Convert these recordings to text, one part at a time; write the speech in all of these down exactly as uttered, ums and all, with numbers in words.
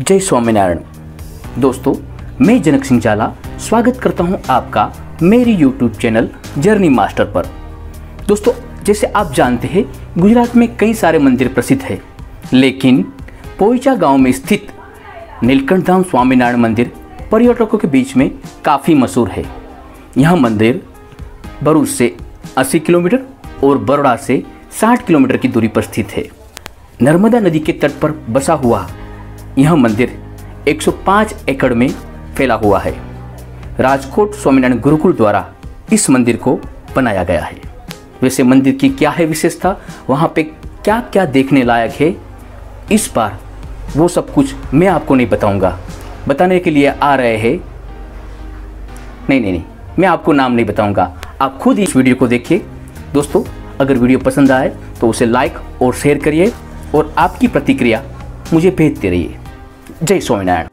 जय स्वामीनारायण। दोस्तों, मैं जनक सिंह जाला स्वागत करता हूं आपका मेरी यूट्यूब चैनल जर्नी मास्टर पर। दोस्तों, जैसे आप जानते हैं गुजरात में कई सारे मंदिर प्रसिद्ध हैं, लेकिन पोईचा गांव में स्थित नीलकंठ धाम स्वामीनारायण मंदिर पर्यटकों के बीच में काफ़ी मशहूर है। यह मंदिर भरूच से अस्सी किलोमीटर और बरोड़ा से साठ किलोमीटर की दूरी पर स्थित है। नर्मदा नदी के तट पर बसा हुआ यह मंदिर एक सौ पाँच एकड़ में फैला हुआ है। राजकोट स्वामीनारायण गुरुकुल द्वारा इस मंदिर को बनाया गया है। वैसे मंदिर की क्या है विशेषता, वहाँ पे क्या क्या देखने लायक है, इस बार वो सब कुछ मैं आपको नहीं बताऊंगा। बताने के लिए आ रहे हैं नहीं नहीं नहीं मैं आपको नाम नहीं बताऊंगा, आप खुद इस वीडियो को देखिए। दोस्तों, अगर वीडियो पसंद आए तो उसे लाइक और शेयर करिए और आपकी प्रतिक्रिया मुझे भेजते रहिए। जय स्वामीनारायण।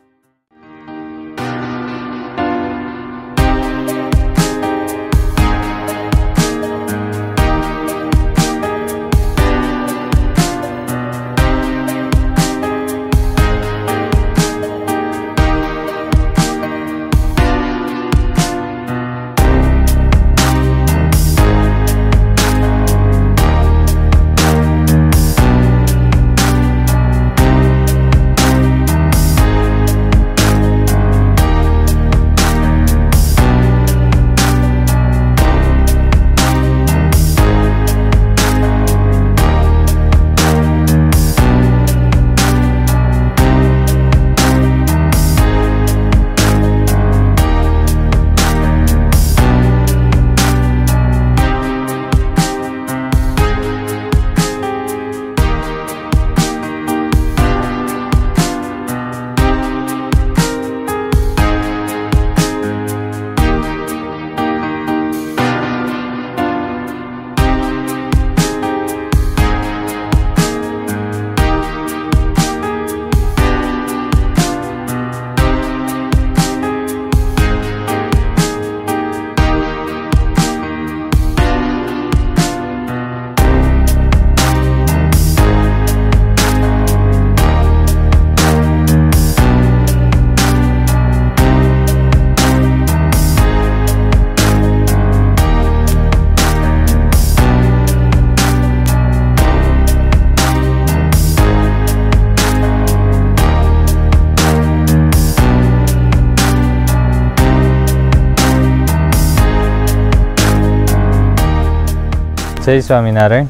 जय स्वामीनारायण।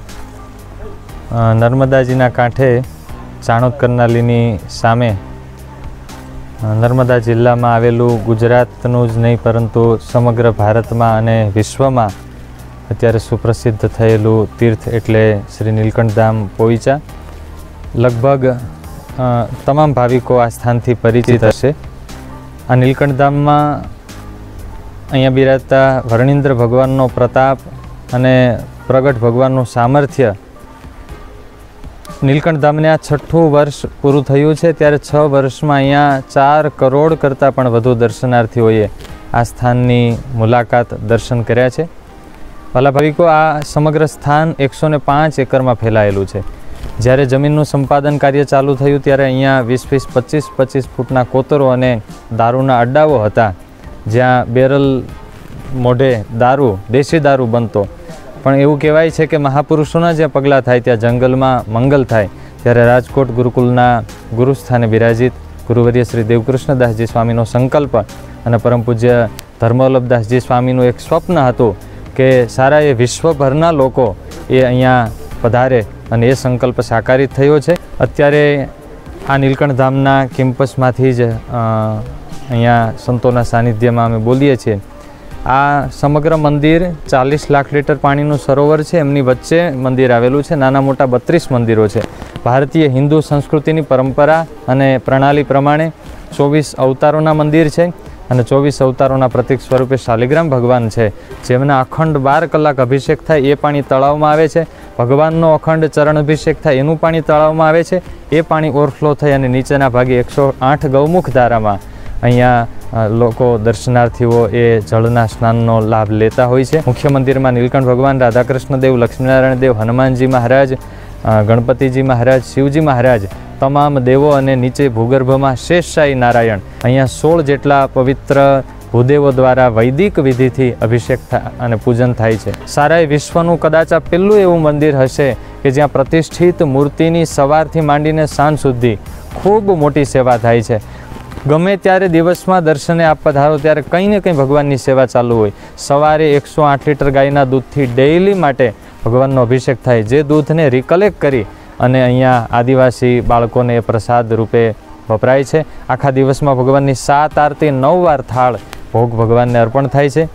नर्मदाजीना कांठे चाणोद करनालीनी सामे नर्मदा जिल्ला में आवेलू गुजरातनुं ज नहीं परंतु समग्र भारत में अने विश्व में अत्यारे सुप्रसिद्ध थयेलू तीर्थ एटले श्री नीलकंठ धाम पोईचा। लगभग तमाम भाविको आ स्थानथी परिचित हशे। आ नीलकंठ धाम में अहींया बिराजता वर्णिंद्र भगवाननो प्रताप अने प्रगट भगवानનું सामर्थ्य। नीलकंठ धामने आ छठ्ठું वर्ष पूरुं थयुं छे, त्यारे छ वर्षमां अहींया चार करोड़ करતાં पण વધુ दर्शनार्थीओए आ स्थाननी मुलाकात दर्शन कर्या छे। भला भाविको, आ समग्र स्थान एक सौ पाँच एकरमां फैलायेलुं छे। ज्यारे जमीननुं संपादन कार्य चालू थयुं त्यारे अहींया वीस वीस पच्चीस पच्चीस फूटना कोतरो अने दारूना अड्डाओ हता, ज्यां बेरल मोढे दारू देशी दारू बनतो। पण एवुं कहेवाय छे के महापुरुषोना ज्यां पगलां थाय त्यां जंगलमां मंगल थाय। त्यारे राजकोट गुरुकुलना गुरुस्थाने बिराजित गुरुवर्य श्री देवकृष्णदासजी स्वामीनो संकल्प अने परम पूज्य धर्मवल्लभदासजी स्वामीनुं एक स्वप्न हतुं के सारा ए विश्वभरना लोको ए अहींया पधारे अने ए संकल्प साकारित थयो छे। अत्यारे आ नीलकंठ धामना केम्पसमांथी ज अहींया संतोना सानिध्यमां अमे बोलीए छीए। आ समग्र मंदिर चालीस लाख लीटर पानीनुं सरोवर है, एमनी वच्चे मंदिर आवेलुं छे। नाना मोटा बत्रीस मंदिरों है। भारतीय हिंदू संस्कृतिनी परंपरा अने प्रणाली प्रमाणे चौवीस अवतारोना मंदिर है अने चौवीस अवतारोना प्रतीक स्वरूपे शालिग्राम भगवान है, जेमना अखंड बार कलाक अभिषेक थाय ए पाणी तळावमां आवे छे। भगवाननो अखंड चरण अभिषेक थाय एनुं पाणी तळावमां आवे छे। ए पाणी ओवरफ्लो थई अने नीचेना भागे एक सौ आठ गौमुख धारामां अहींया लोको दर्शनार्थीओ ए जलना स्नाननो लाभ लेता होय छे। मुख्य मंदिर में नीलकंठ भगवान, राधाकृष्ण देव, लक्ष्मीनारायण देव, हनुमानजी महाराज, गणपतिजी महाराज, शिवजी महाराज તમામ દેવો અને નીચે ભૂગર્ભમાં શેષશાહી નારાયણ, અહીંયા સોળ જેટલા પવિત્ર ભૂદેવો દ્વારા વૈદિક વિધિથી અભિષેક અને પૂજન થાય છે. સારાય વિશ્વનું કદાચ આ પહેલું એવું મંદિર હશે કે જ્યાં પ્રતિષ્ઠિત મૂર્તિની સવારથી માંડીને સાંજ સુધી ખૂબ મોટી સેવા થાય છે. ગમે ત્યારે દિવસમાં દર્શને આપ પધારો ત્યારે કંઈ ને કંઈ ભગવાનની સેવા ચાલુ હોય. સવારે એકસો આઠ લીટર ગાયના દૂધથી ડેઇલી માટે ભગવાનનો અભિષેક થાય, જે દૂધને રિકલેક્ટ કરી અને અહીંયા આદિવાસી બાળકોને પ્રસાદ રૂપે વપરાય છે. આખા દિવસમાં ભગવાનની સાત આરતી નવ વાર થાળ ભોગ ભગવાનને અર્પણ થાય છે.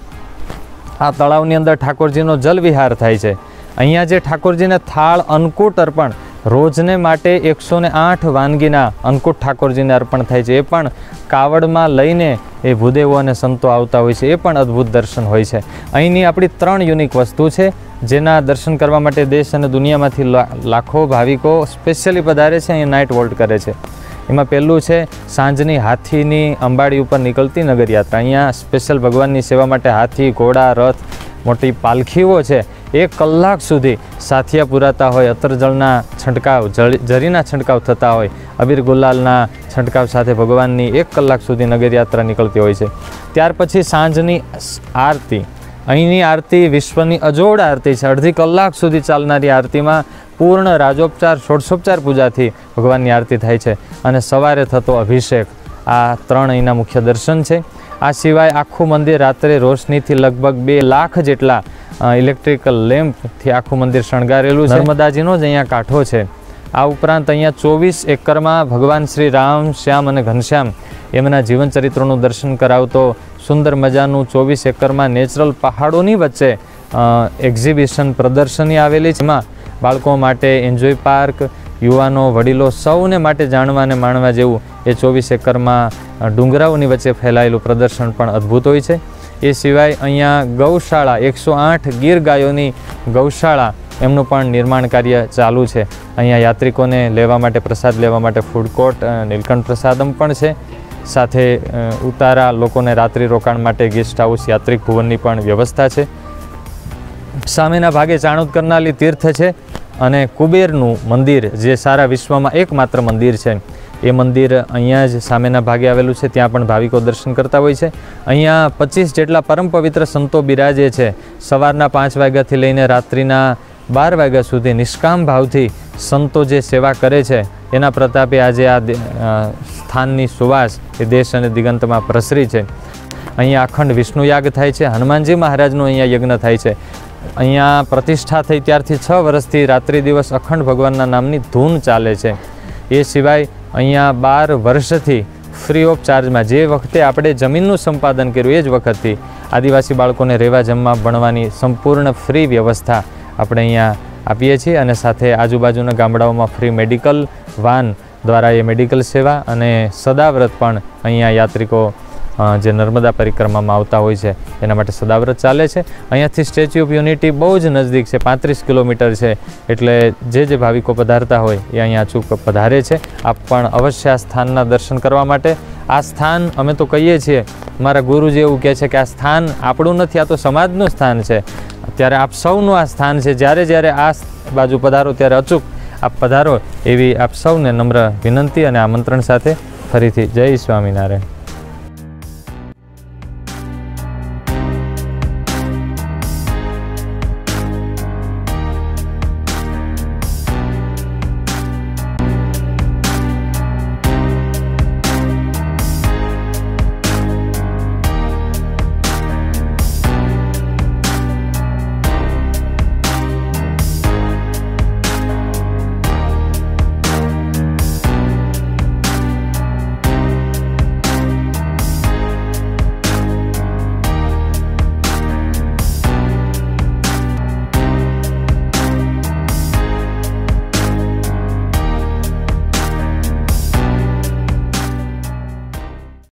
આ તળાવની અંદર ઠાકોરજીનો જલ વિહાર થાય છે. અહીંયા જે ઠાકોરજીને થાળ અન્નકૂટ અર્પણ રોજને માટે એકસો ને આઠ વાનગીના અન્નકૂટ ઠાકોરજીને અર્પણ થાય છે. એ પણ કાવડમાં લઈને એ ભૂદેવો અને સંતો આવતા હોય છે. એ પણ અદ્ભુત દર્શન હોય છે. અહીંની આપણી ત્રણ યુનિક વસ્તુ છે જેના દર્શન કરવા માટે દેશ અને દુનિયામાંથી લાખો ભાવિકો સ્પેશિયલી પધારે છે, અહીંયા નાઇટ વોલ્ટ કરે છે. એમાં પહેલું છે સાંજની હાથીની અંબાડી ઉપર નીકળતી નગરયાત્રા. અહીંયા સ્પેશિયલ ભગવાનની સેવા માટે હાથી, ઘોડા, રથ, મોટી પાલખીઓ છે. એક કલાક સુધી સાથિયા પુરાતા હોય, અતરજળના છંટકાવ, જરીના છંટકાવ થતા હોય, અબીર ગુલાલના છંટકાવ સાથે ભગવાનની એક કલાક સુધી નગરયાત્રા નીકળતી હોય છે. ત્યાર પછી સાંજની આરતી. અહીંની આરતી વિશ્વની અજોડ આરતી છે. અડધી કલાક સુધી ચાલનારી આરતીમાં પૂર્ણ રાજોપચાર, ષોડશોપચાર પૂજાથી ભગવાનની આરતી થાય છે. અને સવારે થતો અભિષેક. આ ત્રણ અહીંના મુખ્ય દર્શન છે. આ સિવાય આખું મંદિર રાત્રે રોશનીથી લગભગ બે લાખ જેટલા ઇલેક્ટ્રિકલ લેમ્પથી આખું મંદિર શણગારેલું છે. નર્મદાજીનો જ અહીંયા કાંઠો છે. આ ઉપરાંત અહીંયા ચોવીસ એકરમાં ભગવાન શ્રી રામ, શ્યામ અને ઘનશ્યામ એમના જીવન ચરિત્રોનું દર્શન કરાવતો સુંદર મજાનું ચોવીસ એકરમાં નેચરલ પહાડોની વચ્ચે એક્ઝિબિશન પ્રદર્શની આવેલી છે. એમાં બાળકો માટે એન્જોય પાર્ક, યુવાનો, વડીલો સૌને માટે જાણવા અને માણવા જેવું એ ચોવીસ એકરમાં ડુંગરાઓની વચ્ચે ફેલાયેલું પ્રદર્શન પણ અદ્ભુત હોય છે. એ સિવાય અહીંયા ગૌશાળા, એકસો આઠ ગીર ગાયોની ગૌશાળા એમનું પણ નિર્માણ કાર્ય ચાલુ છે. અહીંયા યાત્રિકોને લેવા માટે, પ્રસાદ લેવા માટે ફૂડ કોર્ટ, નીલકંઠ પ્રસાદમ પણ છે. સાથે ઉતારા લોકોને રાત્રિ રોકાણ માટે ગેસ્ટ હાઉસ, યાત્રિક ભુવનની પણ વ્યવસ્થા છે. સામેના ભાગે ચાણોદ કરનાલી તીર્થ છે અને કુબેરનું મંદિર જે સારા વિશ્વમાં એકમાત્ર મંદિર છે. એ મંદિર અહીંયા જ સામેના ભાગે આવેલું છે. ત્યાં પણ ભાવિકો દર્શન કરતા હોય છે. અહીંયા પચીસ જેટલા પરમ પવિત્ર સંતો બિરાજે છે. સવારના પાંચ વાગ્યાથી લઈને રાત્રિના બાર વાગ્યા સુધી નિષ્કામ ભાવથી સંતો જે સેવા કરે છે એના પ્રતાપે આજે આ સ્થાનની સુવાસ એ દેશ અને દિગંતમાં પ્રસરી છે. અહીંયા અખંડ વિષ્ણુ યાગ થાય છે. હનુમાનજી મહારાજનું અહીંયા યજ્ઞ થાય છે. અહીંયા પ્રતિષ્ઠા થઈ ત્યારથી છ વર્ષથી રાત્રિ દિવસ અખંડ ભગવાનના નામની ધૂન ચાલે છે. એ સિવાય અહીંયા બાર વર્ષથી ફ્રી ઓફ ચાર્જમાં, જે વખતે આપણે જમીનનું સંપાદન કર્યું એ જ વખતથી આદિવાસી બાળકોને રહેવા, જમવા, ભણવાની સંપૂર્ણ ફ્રી વ્યવસ્થા આપણે અહીંયા આપીએ છીએ. અને સાથે આજુબાજુના ગામડાઓમાં ફ્રી મેડિકલ વાન દ્વારા એ મેડિકલ સેવા અને સદાવ્રત પણ અહીંયા યાત્રિકો જે નર્મદા પરિક્રમામાં આવતા હોય છે એના માટે સદાવ્રત ચાલે છે. અહીંયાથી સ્ટેચ્યુ ઓફ યુનિટી બહુ જ નજદીક છે, પાંત્રીસ કિલોમીટર છે. એટલે જે જે ભાવિકો પધારતા હોય એ અહીંયા અચૂક પધારે છે. આપ પણ અવશ્ય આ સ્થાનના દર્શન કરવા માટે. આ સ્થાન અમે તો કહીએ છીએ, મારા ગુરુજી એવું કહે છે કે આ સ્થાન આપણું નથી, આ તો સમાજનું સ્થાન છે. ત્યારે આપ સૌનું આ સ્થાન છે. જ્યારે જ્યારે આ બાજુ પધારો ત્યારે અચૂક આપ પધારો એવી આપ સૌને નમ્ર વિનંતી અને આમંત્રણ સાથે ફરીથી જય સ્વામિનારાયણ.